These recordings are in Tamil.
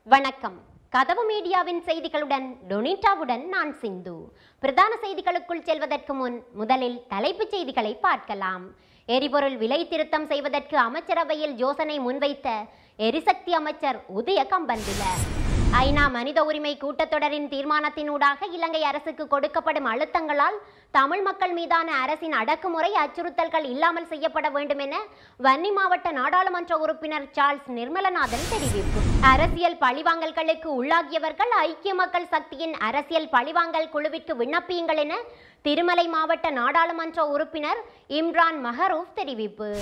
வணக்கம். கதவு மீடியாவின் செய்திகளுடன் டொனிட்டாவுடன் நான் சிந்து. பிரதான செய்திகளுக்குள் செல்வதற்கு முன் முதலில் தலைப்புச் செய்திகளை பார்க்கலாம். எரிபொருள் விலை திருத்தம் செய்வதற்கு அமைச்சரவையில் யோசனை முன்வைத்த எரிசக்தி அமைச்சர் உதய கம்பன்பில. ஐநா மனித உரிமை கூட்டத்தொடரின் தீர்மானத்தினூடாக இலங்கை அரசுக்கு கொடுக்கப்படும் அழுத்தங்களால் தமிழ் மக்கள் மீதான அரசின் அடக்குமுறை அச்சுறுத்தல்கள் இல்லாமல் செய்யப்பட வேண்டும் என வன்னி மாவட்ட நாடாளுமன்ற உறுப்பினர் சார்ல்ஸ் நிர்மலநாதன் தெரிவிப்பு. அரசியல் பழிவாங்கல்களுக்கு உள்ளாகியவர்கள் ஐக்கிய மக்கள் சக்தியின் அரசியல் பழிவாங்கல் குழுவிற்கு விண்ணப்பியுங்கள் என திருமலை மாவட்ட நாடாளுமன்ற உறுப்பினர் இம்ரான் மஹரூப் தெரிவிப்பு.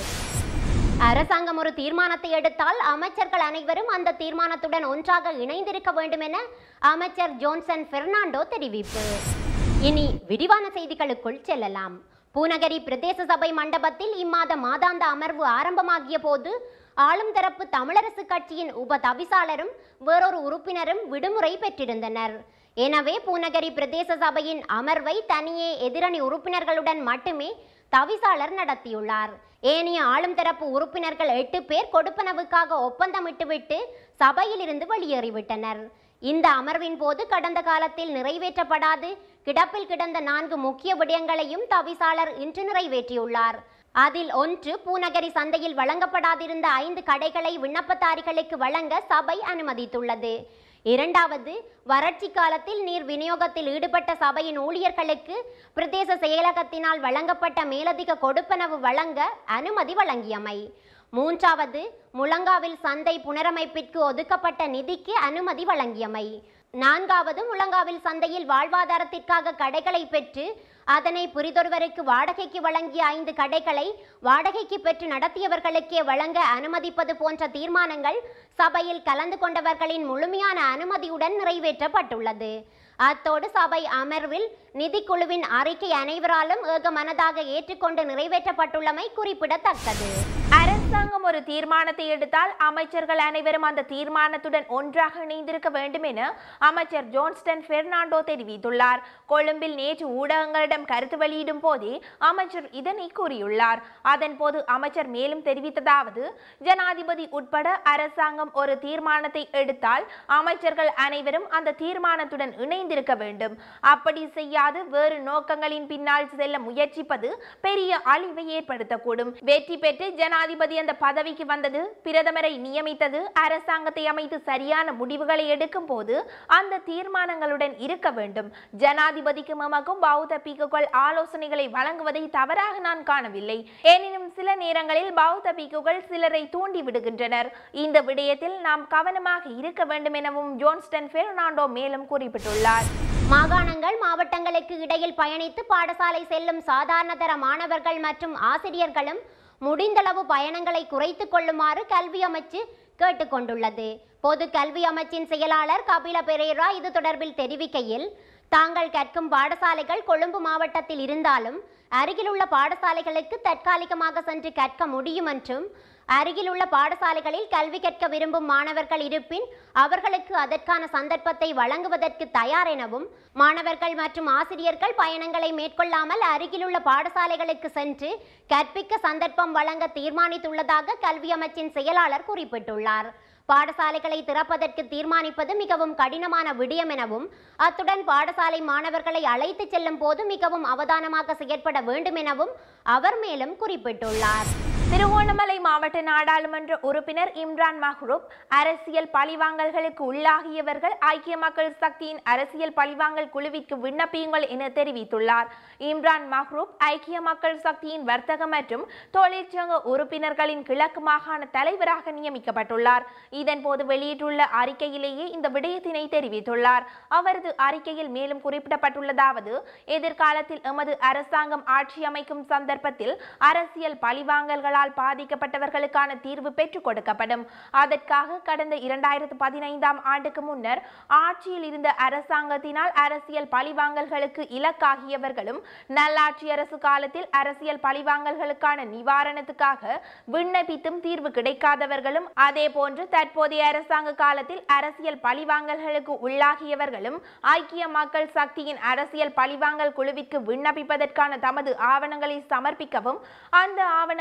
அரசாங்கம் ஒரு தீர்மானத்தை எடுத்தால் அமைச்சர்கள் அனைவரும் அந்த தீர்மானத்துடன் ஒன்றாக இணைந்திருக்க வேண்டும் என அமைச்சர் ஜோன்சன் பெர்னாண்டோ தெரிவிப்பு. இனி விரிவான செய்திகளுக்குள் செல்லலாம். பூநகரி பிரதேச சபை மண்டபத்தில் இம்மாத மாதாந்த அமர்வு ஆரம்பமாகிய போது ஆளும் தரப்பு தமிழரசு கட்சியின் உப தவிசாளரும் வேறொரு உறுப்பினரும் விடுமுறை பெற்றிருந்தனர். எனவே பூநகரி பிரதேச சபையின் அமர்வை தனியே எதிரணி உறுப்பினர்களுடன் மட்டுமே தவிசாளர் நடத்தியுள்ளார். ஏனைய ஆளும் தரப்பு உறுப்பினர்கள் 8 பேர் கொடுப்பனவுக்காக ஒப்பந்தமிட்டுவிட்டு சபையில் இருந்து வெளியேறிவிட்டனர். இந்த அமர்வின் போது கடந்த காலத்தில் நிறைவேற்றப்படாது கிடப்பில் கிடந்த 4 முக்கிய விடயங்களையும் தவிசாளர் இன்று நிறைவேற்றியுள்ளார். அதில் ஒன்று, பூநகரி சந்தையில் வழங்கப்படாதிருந்த 5 கடைகளை விண்ணப்பதாரிகளுக்கு வழங்க சபை அனுமதித்துள்ளது. இரண்டாவது, வறட்சி காலத்தில் நீர் விநியோகத்தில் ஈடுபட்ட சபையின் ஊழியர்களுக்கு பிரதேச செயலகத்தினால் வழங்கப்பட்ட மேலதிக கொடுப்பனவு வழங்க அனுமதி வழங்கியமை. மூன்றாவது, முழங்காவில் சந்தை புனரமைப்பிற்கு ஒதுக்கப்பட்ட நிதிக்கு அனுமதி வழங்கியமை. நான்காவது, முழங்காவில் சந்தையில் வாழ்வாதாரத்திற்காக கடைகளை பெற்று அதனை புரிதொருவருக்கு வாடகைக்கு வழங்கிய 5 கடைகளை வாடகைக்கு பெற்று நடத்தியவர்களுக்கே வழங்க அனுமதிப்பது போன்ற தீர்மானங்கள் சபையில் கலந்து கொண்டவர்களின் முழுமையான அனுமதியுடன் நிறைவேற்றப்பட்டுள்ளது. அத்தோடு சபை அமர்வில் நிதிக்குழுவின் அறிக்கை அனைவராலும் ஏகமனதாக ஏற்றுக்கொண்டு நிறைவேற்றப்பட்டுள்ளமை குறிப்பிடத்தக்கது. அரசாங்கம் ஒரு தீர்மானத்தை எடுத்தால் அமைச்சர்கள் அனைவரும் அந்த தீர்மானத்துடன் ஒன்றாக இணைந்திருக்க வேண்டும் என அமைச்சர் ஜோன்ஸ்டன் பெர்னாண்டோ தெரிவித்துள்ளார். கொழும்பில் நேற்று ஊடகங்களிடம் கருத்து வெளியிடும் போதே அமைச்சர் இதனை கூறியுள்ளார். அதன் போது அமைச்சர் மேலும் தெரிவித்ததாவது, ஜனாதிபதி உட்பட அரசாங்கம் ஒரு தீர்மானத்தை எடுத்தால் அமைச்சர்கள் அனைவரும் அந்த தீர்மானத்துடன் இணைந்திருக்க வேண்டும். அப்படி செய்யாது வேறு நோக்கங்களின் பின்னால் செல்ல முயற்சிப்பது பெரிய அழிவை ஏற்படுத்தக்கூடும். வெற்றி பெற்று ஜனாதிபதி அந்த பதவிக்கு வந்தது, பிரதமரை நியமித்தது, அரசாங்கத்தை அமைத்து சரியான முடிவுகளை எடுக்கும் போது அந்த தீர்மானங்களுடன் இருக்க வேண்டும். ஜனாதிபதிக்கு மமக்கும் பௌத்த பிக்குகள் ஆலோசனைகளை வழங்குவதை தவறாக நான் காணவில்லை. எனினும் சில நேரங்களில் பௌத்த பிக்குகள் சிலரை தூண்டி விடுகின்றனர். இந்த விடயத்தில் நாம் கவனமாக இருக்க வேண்டும் எனவும் ஜோன்ஸ்டன் பெர்னாண்டோ மேலும் குறிப்பிட்டுள்ளார். மாகாணங்கள் மாவட்டங்களுக்கு இடையில் பயணித்து பாடசாலை செல்லும் சாதாரணதர மாணவர்கள் மற்றும் ஆசிரியர்களும் முடிந்தளவு பயணங்களை குறைத்துக் கொள்ளுமாறு கல்வி அமைச்சு கேட்டுக்கொண்டுள்ளது. பொது கல்வி அமைச்சின் செயலாளர் கபில பெரேரா இது தொடர்பில் தெரிவிக்கையில், தாங்கள் கற்கும் பாடசாலைகள் கொழும்பு மாவட்டத்தில் இருந்தாலும் அருகிலுள்ள பாடசாலைகளுக்கு தற்காலிகமாக சென்று கற்க முடியும் என்றும், அருகிலுள்ள பாடசாலைகளில் கல்வி கற்க விரும்பும் மாணவர்கள் இருப்பின் அவர்களுக்கு அதற்கான சந்தர்ப்பத்தை வழங்குவதற்கு தயார் எனவும், மாணவர்கள் மற்றும் ஆசிரியர்கள் பயணங்களை மேற்கொள்ளாமல் அருகிலுள்ள பாடசாலைகளுக்கு சென்று கற்பிக்க சந்தர்ப்பம் வழங்க தீர்மானித்துள்ளதாக கல்வி அமைச்சின் செயலாளர் குறிப்பிட்டுள்ளார். பாடசாலைகளை திறப்பதற்கு தீர்மானிப்பது மிகவும் கடினமான விடயம் எனவும், அத்துடன் பாடசாலை மாணவர்களை அழைத்து செல்லும் போது மிகவும் அவதானமாக செயற்பட வேண்டும் எனவும் அவர் மேலும் குறிப்பிட்டுள்ளார். திருகோணமலை மாவட்ட நாடாளுமன்ற உறுப்பினர் இம்ரான் மஹ்ரூப், அரசியல் பழிவாங்கல்களுக்கு உள்ளாகியவர்கள் ஐக்கிய மக்கள் சக்தியின் அரசியல் பழிவாங்கல் குழுவிற்கு விண்ணப்பியுங்கள் என தெரிவித்துள்ளார். இம்ரான் மஹ்ரூப் ஐக்கிய மக்கள் சக்தியின் வர்த்தக மற்றும் தொழிற்சங்க உறுப்பினர்களின் கிழக்கு மாகாண தலைவராக நியமிக்கப்பட்டுள்ளார். இதன்போது வெளியிட்டுள்ள அறிக்கையிலேயே இந்த விடயத்தினை தெரிவித்துள்ளார். அவரது அறிக்கையில் மேலும் குறிப்பிடப்பட்டுள்ளதாவது, எதிர்காலத்தில் எமது அரசாங்கம் ஆட்சி அமைக்கும் சந்தர்ப்பத்தில் அரசியல் பழிவாங்கல்கள் பாதிக்கப்பட்டவர்களுக்கான தீர்வு பெற்றுக் கொடுக்கப்படும். அதற்காக கடந்த 2015ஆம் ஆண்டுக்கு முன்னர் ஆட்சியில் இருந்த அரசாங்கத்தினால் அரசியல் பழிவாங்கல்களுக்கு இலக்காகியவர்களும், நல்லாட்சி அரசு காலத்தில் அரசியல் பழிவாங்கல்களுக்கான நிவாரணத்துக்காக விண்ணப்பித்தும் தீர்வு கிடைக்காதவர்களும், அதே போன்று தற்போதைய அரசாங்க காலத்தில் அரசியல் பழிவாங்கல்களுக்கு உள்ளாகியவர்களும் ஐக்கிய மக்கள் சக்தியின் அரசியல் பழிவாங்கல் குழுவிற்கு விண்ணப்பிப்பதற்கான தமது ஆவணங்களை சமர்ப்பிக்கவும், அந்த ஆவணங்களை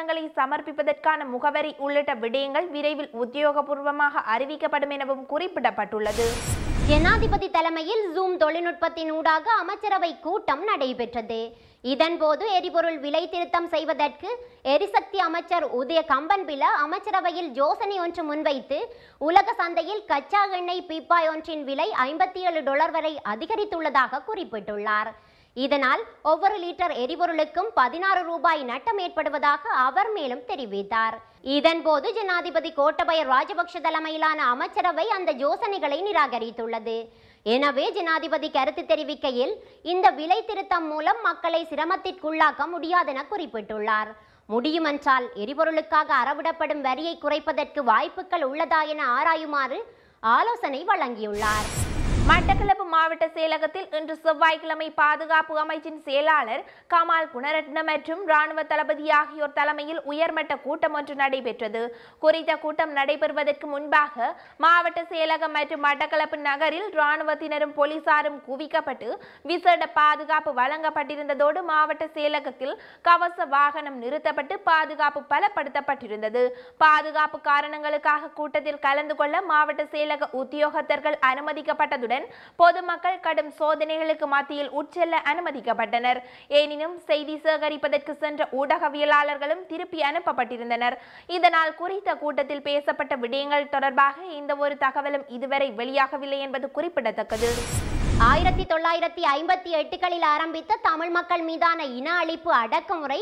சமர்ப்பிப்பதற்கான முகவரி உள்ளிட்ட விடயங்கள் விரைவில் உத்தியோகபூர்வமாக அறிவிக்கப்படும் எனவும் குறிப்பிடப்பட்டுள்ளது. ஜனாதிபதி தலைமையில் ஜூம் தொழில்நுட்பத்தின் ஊடாக அமைச்சரவை கூட்டம் நடைபெற்றது. இதன்போது எரிபொருள் விலை திருத்தம் செய்வதற்கு எரிசக்தி அமைச்சர் உதய கம்பன்பில அமைச்சரவையில் யோசனை ஒன்று முன்வைத்து உலக சந்தையில் கச்சா எண்ணெய் பீப்பாய் ஒன்றின் விலை $57 வரை அதிகரித்துள்ளதாக குறிப்பிட்டுள்ளார். இதனால் ஒவ்வொரு லிட்டர் எரிபொருளுக்கும் ₹16 நட்டம் ஏற்படுவதாக அவர் மேலும் தெரிவித்தார். இதன்போது ஜனாதிபதி கோட்டபய ராஜபக்ஷ தலைமையிலான அமைச்சரவை அந்த யோசனைகளை நிராகரித்துள்ளது. எனவே ஜனாதிபதி கருத்து தெரிவிக்கையில் இந்த விலை திருத்தம் மூலம் மக்களை சிரமத்திற்குள்ளாக்க முடியாதென குறிப்பிட்டுள்ளார். முடியுமென்றால் எரிபொருளுக்காக அறவிடப்படும் வரியை குறைப்பதற்கு வாய்ப்புகள் உள்ளதா என ஆராயுமாறு ஆலோசனை வழங்கியுள்ளார். மட்டக்களப்பு மாவட்ட செயலகத்தில் இன்று செவ்வாய்க்கிழமை பாதுகாப்பு அமைச்சின் செயலாளர் கமால் குணரட்ன மற்றும் இராணுவ தளபதி ஆகியோர் தலைமையில் உயர்மட்ட கூட்டம் ஒன்று நடைபெற்றது. குறித்த கூட்டம் நடைபெறுவதற்கு முன்பாக மாவட்ட செயலகம் மற்றும் மட்டக்களப்பு நகரில் இராணுவத்தினரும் போலீசாரும் குவிக்கப்பட்டு விசேட பாதுகாப்பு வழங்கப்பட்டிருந்ததோடு மாவட்ட செயலகத்தில் கவச வாகனம் நிறுத்தப்பட்டு பாதுகாப்பு பலப்படுத்தப்பட்டிருந்தது. பாதுகாப்பு காரணங்களுக்காக கூட்டத்தில் கலந்து கொள்ள மாவட்ட செயலக உத்தியோகத்தர்கள் அனுமதிக்கப்பட்டதுடன் பொதுமக்கள் கடும் சோதனைகளுக்கு மத்தியில் உட்செல்ல அனுமதிக்கப்பட்டனர். எனினும் செய்தி சேகரிப்பதற்கு சென்ற ஊடகவியலாளர்களும் திருப்பி அனுப்பப்பட்டிருந்தனர். இதனால் குறித்த கூட்டத்தில் பேசப்பட்ட விடயங்கள் தொடர்பாக எந்த ஒரு தகவலும் இதுவரை வெளியாகவில்லை என்பது குறிப்பிடத்தக்கது. 1958களில் ஆரம்பித்த தமிழ் மக்கள் மீதான இன அழிப்பு அடக்குமுறை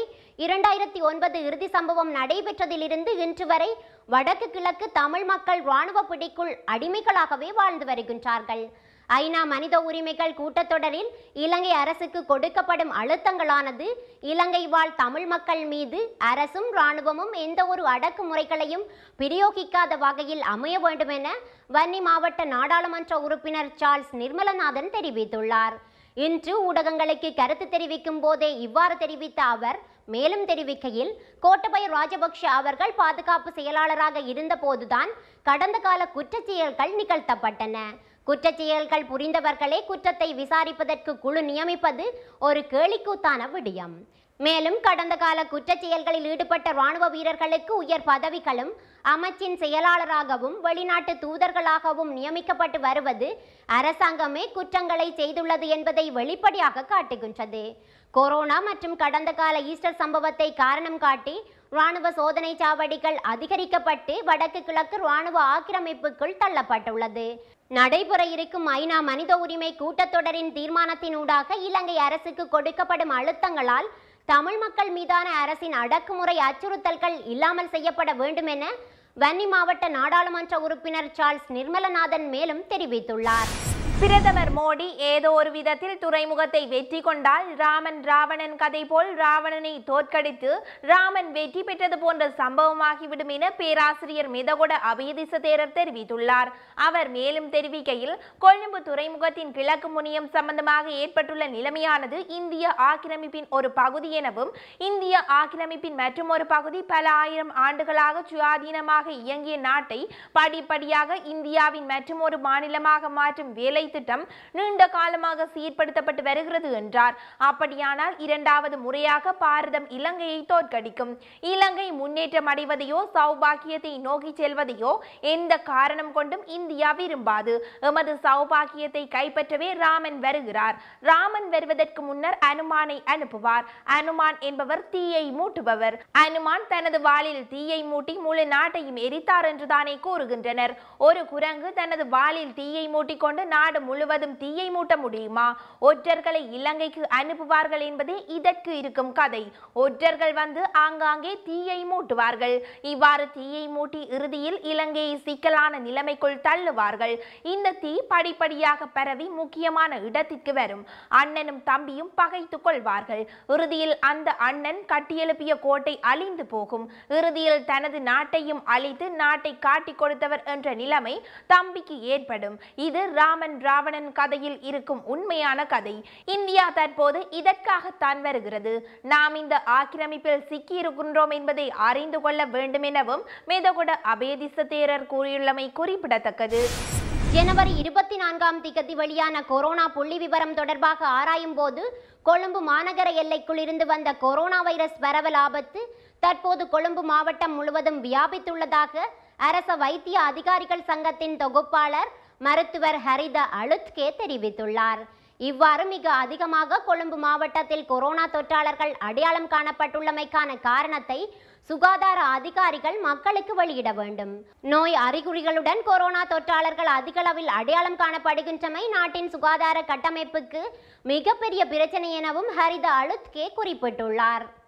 2009 இறுதி சம்பவம் நடைபெற்றதிலிருந்து இன்று வரை வடக்கு கிழக்கு தமிழ் மக்கள் இராணுவ பிடிக்குள் அடிமைகளாகவே வாழ்ந்து வருகின்றார்கள். ஐநா மனித உரிமைகள் கூட்டத்தொடரில் இலங்கை அரசுக்கு கொடுக்கப்படும் அழுத்தங்களானது இலங்கை வாழ் தமிழ் மக்கள் மீது அரசும் இராணுவமும் எந்த ஒரு அடக்குமுறைகளையும் பிரயோகிக்காத வகையில் அமைய வேண்டும் என வன்னி மாவட்ட நாடாளுமன்ற உறுப்பினர் சார்ல்ஸ் நிர்மலநாதன் தெரிவித்துள்ளார். இன்று ஊடகங்களுக்கு கருத்து தெரிவிக்கும் போதே இவ்வாறு தெரிவித்த அவர் மேலும் தெரிவிக்கையில், கோட்டபய ராஜபக்ஷ அவர்கள் பாதுகாப்பு செயலாளராக இருந்த போதுதான் கடந்த கால குற்றச்செயல்கள் நிகழ்த்தப்பட்டன. குற்றச்செயல்கள் புரிந்தவர்களே குற்றத்தை விசாரிப்பதற்கு குழு நியமிப்பது ஒரு கேலிக்கூத்தான விடயம். மேலும் கடந்த கால குற்றச்செயல்களில் ஈடுபட்ட இராணுவ வீரர்களுக்கு உயர் பதவிகளும் அமைச்சின் செயலாளராகவும் வெளிநாட்டு தூதர்களாகவும் நியமிக்கப்பட்டு வருவது அரசாங்கமே குற்றங்களை செய்துள்ளது என்பதை வெளிப்படையாக காட்டுகின்றது. கொரோனா மற்றும் கடந்த கால ஈஸ்டர் சம்பவத்தை காரணம் காட்டி இராணுவ சோதனை சாவடிகள் அதிகரிக்கப்பட்டு வடக்கு கிழக்கு இராணுவ ஆக்கிரமிப்புக்குள் தள்ளப்பட்டுள்ளது. நடைபெற இருக்கும் ஐநா மனித உரிமை கூட்டத்தொடரின் தீர்மானத்தினூடாக இலங்கை அரசுக்கு கொடுக்கப்படும் அழுத்தங்களால் தமிழ் மக்கள் மீதான அரசின் அடக்குமுறை அச்சுறுத்தல்கள் இல்லாமல் செய்யப்பட வேண்டும் என வன்னி மாவட்ட நாடாளுமன்ற உறுப்பினர் சார்ல்ஸ் நிர்மலநாதன் மேலும் தெரிவித்துள்ளார். பிரதமர் மோடி ஏதோ ஒரு விதத்தில் துறைமுகத்தை வெற்றி கொண்டால் ராமன் ராவணன் கதை போல் ராவணனை தோற்கடித்து ராமன் வெற்றி பெற்றது போன்ற சம்பவமாகிவிடும் என பேராசிரியர் மிதகொட அபயதிச தேரர் தெரிவித்துள்ளார். அவர் மேலும் தெரிவிக்கையில், கொழும்பு துறைமுகத்தின் கிழக்கு முனையம் சம்பந்தமாக ஏற்பட்டுள்ள நிலைமையானது இந்திய ஆக்கிரமிப்பின் ஒரு பகுதி எனவும் இந்திய ஆக்கிரமிப்பின் மற்றொரு பகுதி பல ஆயிரம் ஆண்டுகளாக சுயாதீனமாக இயங்கிய நாட்டை படிப்படியாக இந்தியாவின் மற்றொரு மாநிலமாக மாற்றும் வேலை திட்டம் நீண்ட காலமாக சீர்படுத்தப்பட்டு வருகிறது என்றார். அப்படியானால் இரண்டாவது முறையாக பாரதம் இலங்கையை தோற்கடிக்கும். இலங்கை முன்னேற்றம் அடைவதையோ சௌபாக்கியத்தை நோக்கி செல்வதையோ எந்த காரணம் கொண்டும் இந்தியா விரும்பாது. எமது சௌபாக்கியத்தை கைப்பற்றவே ராமன் வருகிறார். ராமன் வருவதற்கு முன்னர் அனுமானை அனுப்புவார். அனுமான் என்பவர் தீயை மூட்டுபவர். அனுமான் தனது வாளில் தீயை மூட்டி முழு நாட்டையும் எரித்தார் என்றுதானே கூறுகின்றனர். ஒரு குரங்கு தனது வாளில் தீயை மூட்டிக்கொண்டு நாடு முழுவதும் தீயை மூட்ட முடியுமா? ஒற்றர்களை இலங்கைக்கு அனுப்புவார்கள் என்பதே இதற்கு இருக்கும் கதை. ஒற்றர்கள் வந்து ஆங்காங்கே தீயை மூட்டுவார்கள். இவ்வாறு தீயை மூட்டி இறுதியில் இலங்கையை சிக்கலான நிலைமைக்குள் தள்ளுவார்கள். இந்த தீ படிப்படியாக பரவி முக்கியமான இடத்திற்கு வரும். அண்ணனும் தம்பியும் பகைத்துக் கொள்வார்கள். இறுதியில் அந்த அண்ணன் கட்டியெழுப்பிய கோட்டை அழிந்து போகும். இறுதியில் தனது நாட்டையும் அழித்து நாட்டை காட்டிக் கொடுத்தவர் என்ற நிலைமை தம்பிக்கு ஏற்படும். இது ராமன் ராவணன் கதையில் இருக்கும் உண்மையான கதை. இந்தியா தற்போது இதற்காகத்தான் வருகிறது. நாம் இந்த ஆக்கிரமிப்பில் சிக்கி இருக்கின்றோம் என்பதை அறிந்து கொள்ள வேண்டும் எனவும் மிதகொட அபயதிச தேரர் கூறியுள்ளமை குறிப்பிடத்தக்கது. ஜனவரி 24ஆம் தேதி வெளியான கொரோனா புள்ளி விவரம் தொடர்பாக ஆராயும் போது கொழும்பு மாநகர எல்லைக்குள் இருந்து வந்த கொரோனா வைரஸ் பரவல் ஆபத்து தற்போது கொழும்பு மாவட்டம் முழுவதும் வியாபித்துள்ளதாக அரச வைத்திய அதிகாரிகள் சங்கத்தின் தொகுப்பாளர் மருத்துவர் ஹரித அழுத்கே தெரிவித்துள்ளார். இவ்வாறு மிக அதிகமாக கொழும்பு மாவட்டத்தில் கொரோனா தொற்றாளர்கள் அடையாளம் காணப்பட்டுள்ளமைக்கான காரணத்தை சுகாதார அதிகாரிகள் மக்களுக்கு வெளியிட வேண்டும். நோய் அறிகுறிகளுடன் கொரோனா தொற்றாளர்கள் அதிகளவில் அடையாளம் காணப்படுகின்றமை நாட்டின் சுகாதார கட்டமைப்புக்கு மிகப்பெரிய பிரச்சனை எனவும் ஹரித அழுத்கே குறிப்பிட்டுள்ளார்.